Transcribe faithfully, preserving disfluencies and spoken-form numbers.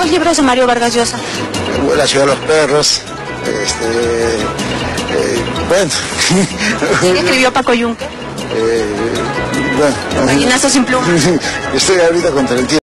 algunos libros de Mario Vargas Llosa. La ciudad de los perros, este, eh, bueno. ¿Qué escribió Paco Yunque? Eh, bueno. Gallinazo sin pluma. Estoy ahorita contra el tiempo.